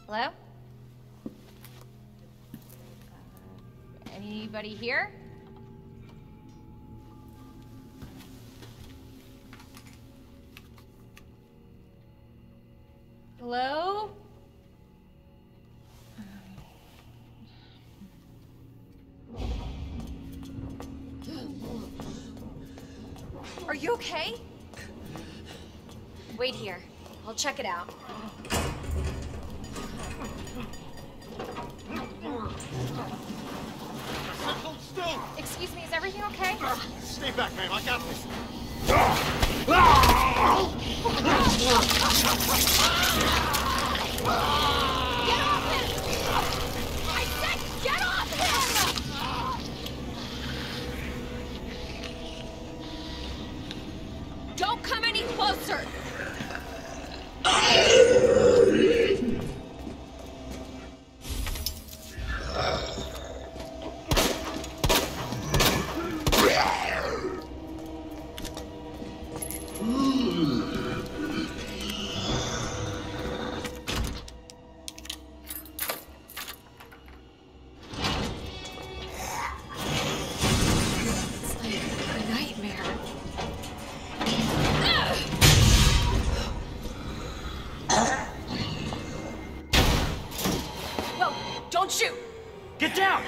Hello? Anybody here? Hello? Are you okay? Wait here. I'll check it out. Hold still! Excuse me, is everything okay? Stay back, ma'am. I got this. Get off him! I said get off him! Don't come any closer! Don't shoot! Get down!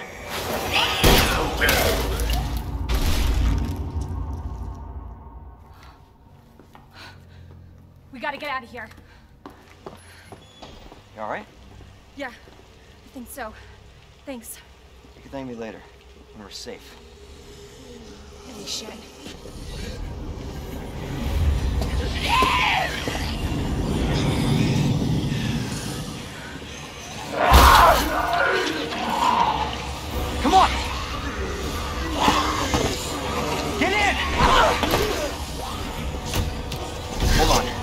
We gotta get out of here. You alright? Yeah, I think so. Thanks. You can thank me later, when we're safe. Holy shit. Come on! Get in! Hold on.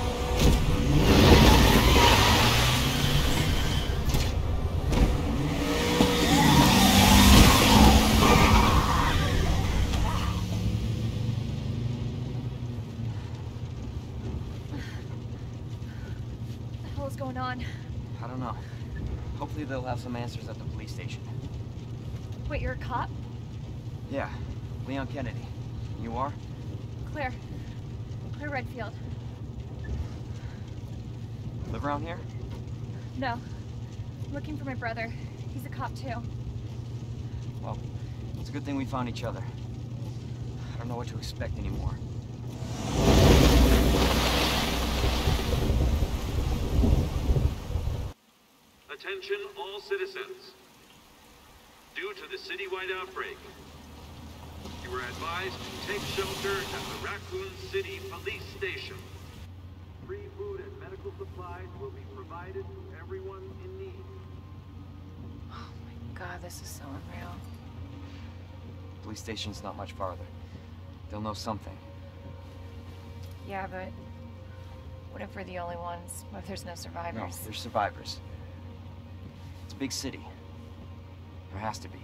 What the hell is going on? I don't know. Hopefully they'll have some answers at the police station. Wait, you're a cop? Yeah, Leon Kennedy. You are? Claire. Claire Redfield. Live around here? No. I'm looking for my brother. He's a cop too. Well, it's a good thing we found each other. I don't know what to expect anymore. Attention all citizens. Due to the citywide outbreak, you are advised to take shelter at the Raccoon City Police Station. Free food and medical supplies will be provided to everyone in need. Oh my god, this is so unreal. Police station's not much farther. They'll know something. Yeah, but what if we're the only ones? What if there's no survivors? No, there's survivors. It's a big city. There has to be.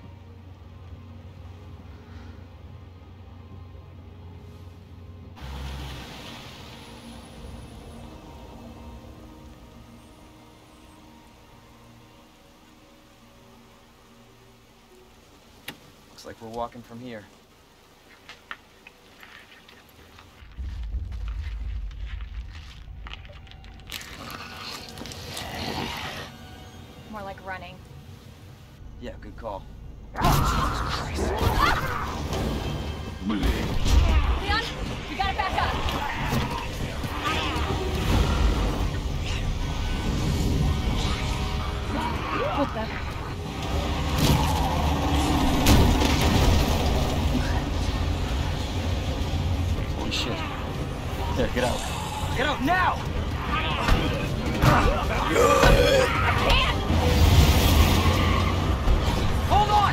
Looks like we're walking from here. More like running. Yeah, good call. Leon, you gotta back up. What the? Holy shit. There, get out. Get out now! Hold on!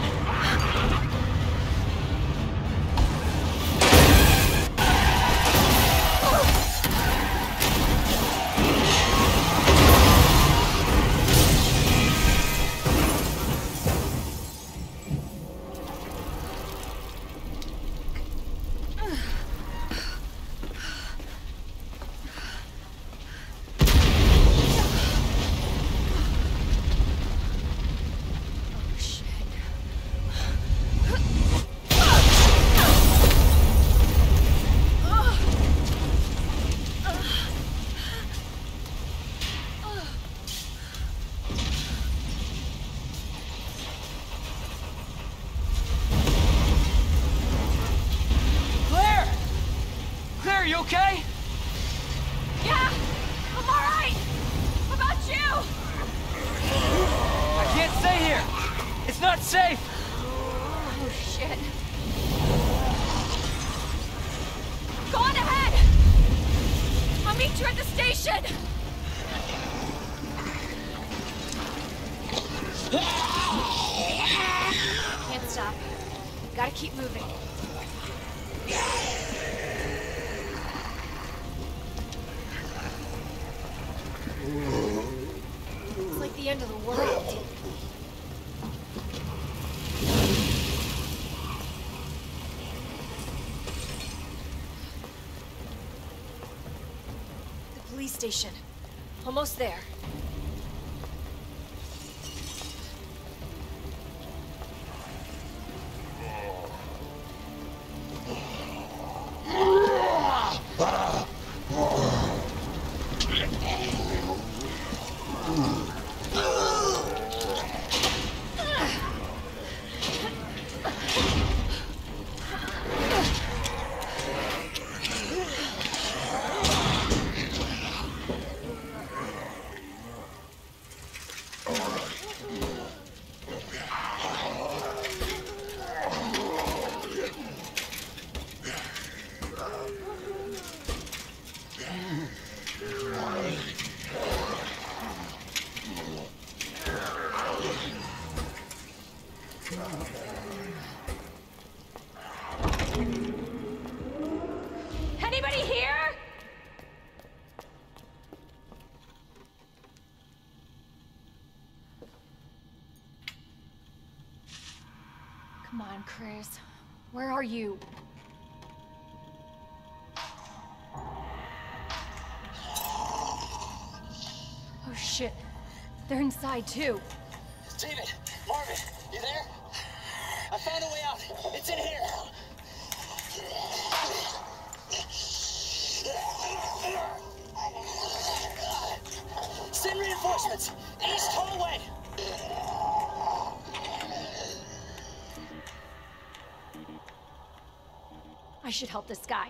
you okay? Yeah, I'm all right. How about you? I can't stay here. It's not safe. Oh, shit. Go on ahead. I'll meet you at the station. Can't stop. Gotta keep moving. It's like the end of the world. The police station. Almost there. Anybody here? Come on, Chris. Where are you? Oh shit. They're inside too. David, Marvin, you there? I found a way out. It's in here. Send reinforcements. East hallway. I should help this guy.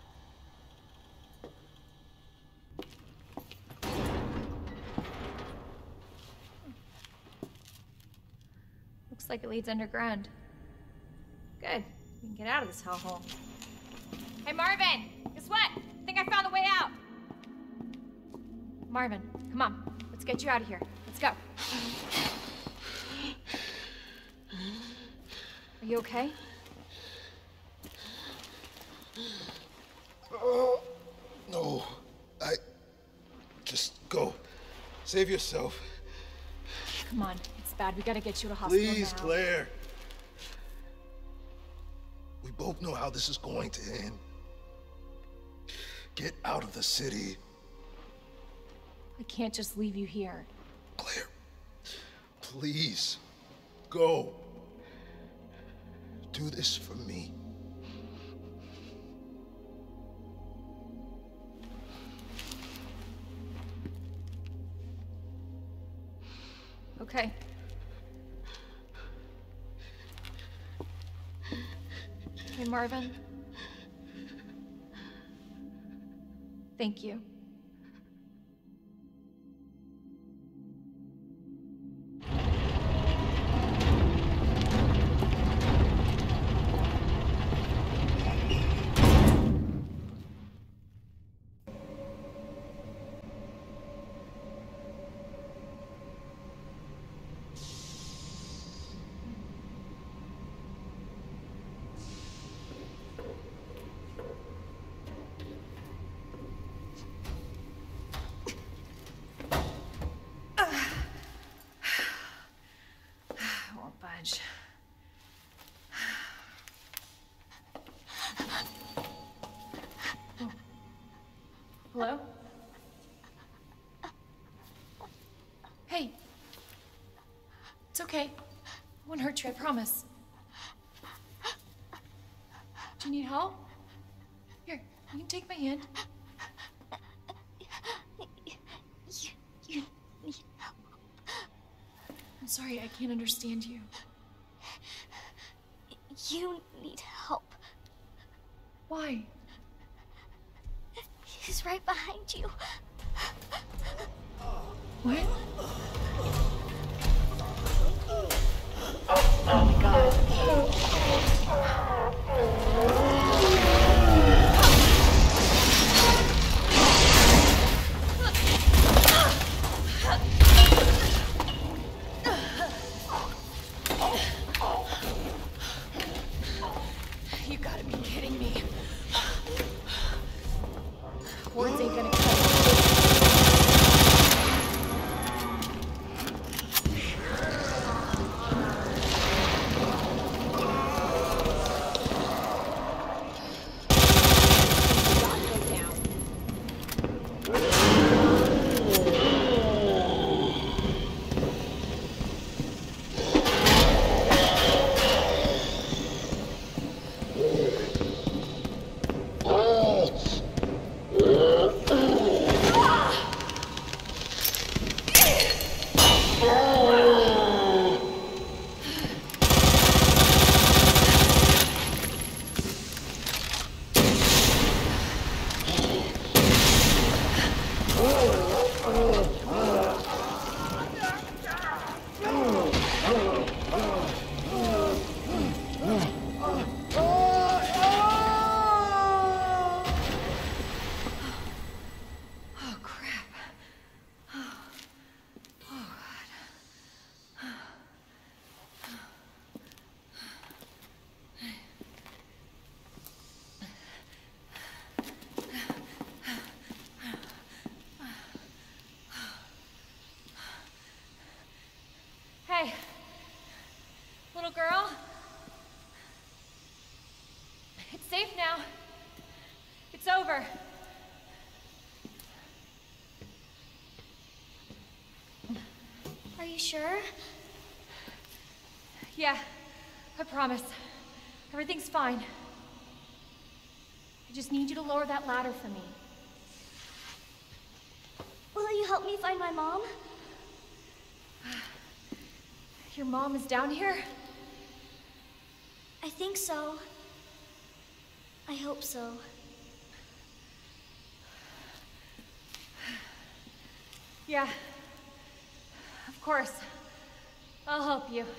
Looks like it leads underground. Good. We can get out of this hellhole. Hey, Marvin! Guess what? I think I found the way out! Marvin, come on. Let's get you out of here. Let's go. Are you okay? No. Just go. Save yourself. Come on. It's bad. We gotta get you to hospital Please, now. Claire. We both know how this is going to end. Get out of the city. I can't just leave you here. Claire, please, go. Do this for me. Okay. Hey, Marvin. Thank you. Budge. Oh. Hello? Hey. It's okay. I won't hurt you, I promise. Do you need help? Here, you can take my hand. You need help. I'm sorry, I can't understand you. You need help. Why? is right behind you. What? Oh my god. You gotta be kidding me. Words ain't gonna cut it. Hey, little girl. It's safe now. It's over. Are you sure? Yeah, I promise. Everything's fine. I just need you to lower that ladder for me. Will you help me find my mom? Your mom is down here? I think so. I hope so. Yeah. Of course. I'll help you.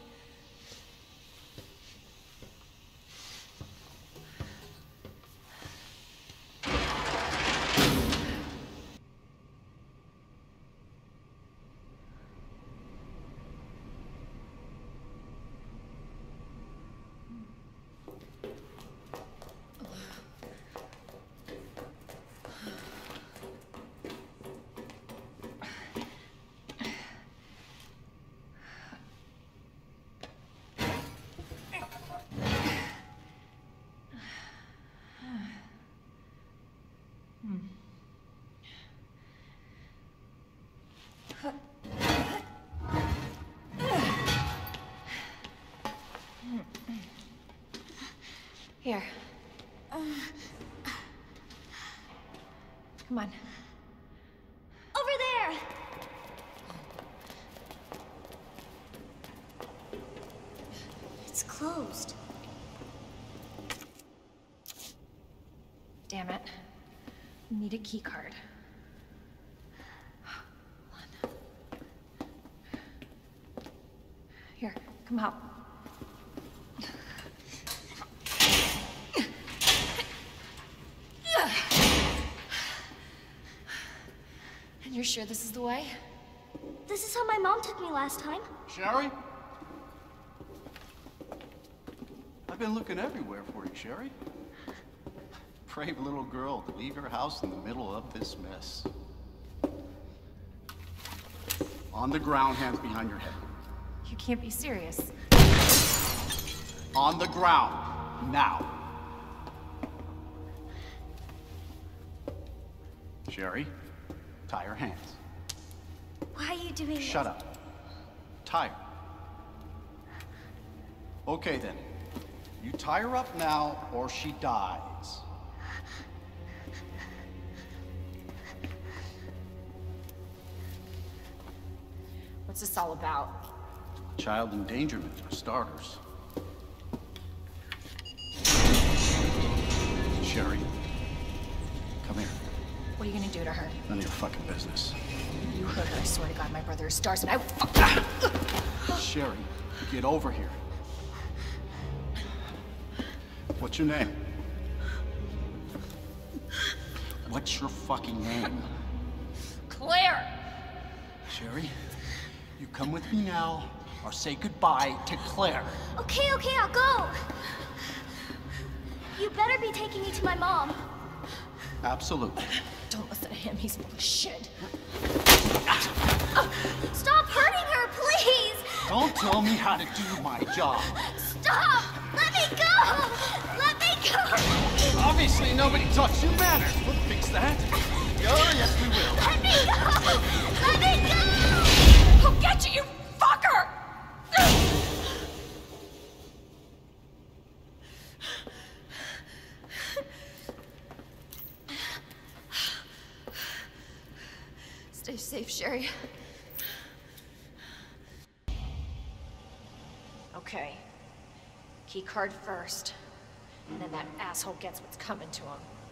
Here. Come on. Over there! It's closed. Damn it. We need a key card. Hold on. Here, come help. And you're sure this is the way? This is how my mom took me last time. Sherry? I've been looking everywhere for you, Sherry. Brave little girl to leave your house in the middle of this mess. On the ground, hands behind your head. You can't be serious. On the ground, now. Sherry, tie her hands. Why are you doing this? Shut up. Tie her. Okay then. You tie her up now, or she dies. What's this all about? Child endangerment, for starters. Sherry, come here. What are you gonna do to her? None of your fucking business. You heard her. I swear to God, my brother is stars, and I will fuck. Sherry, get over here. What's your name? What's your fucking name? Claire! Sherry, you come with me now, or say goodbye to Claire. Okay, I'll go. You better be taking me to my mom. Absolutely. Don't listen to him. He's full of shit. Stop hurting her, please! Don't tell me how to do my job. Stop! Let me go! Let me go! Obviously, nobody taught you manners. We'll fix that. Oh, yes, we will. Let me go! Let me go! I'll get you, you fucker! Stay safe, Sherry. Okay. Key card first. And then that asshole gets what's coming to him.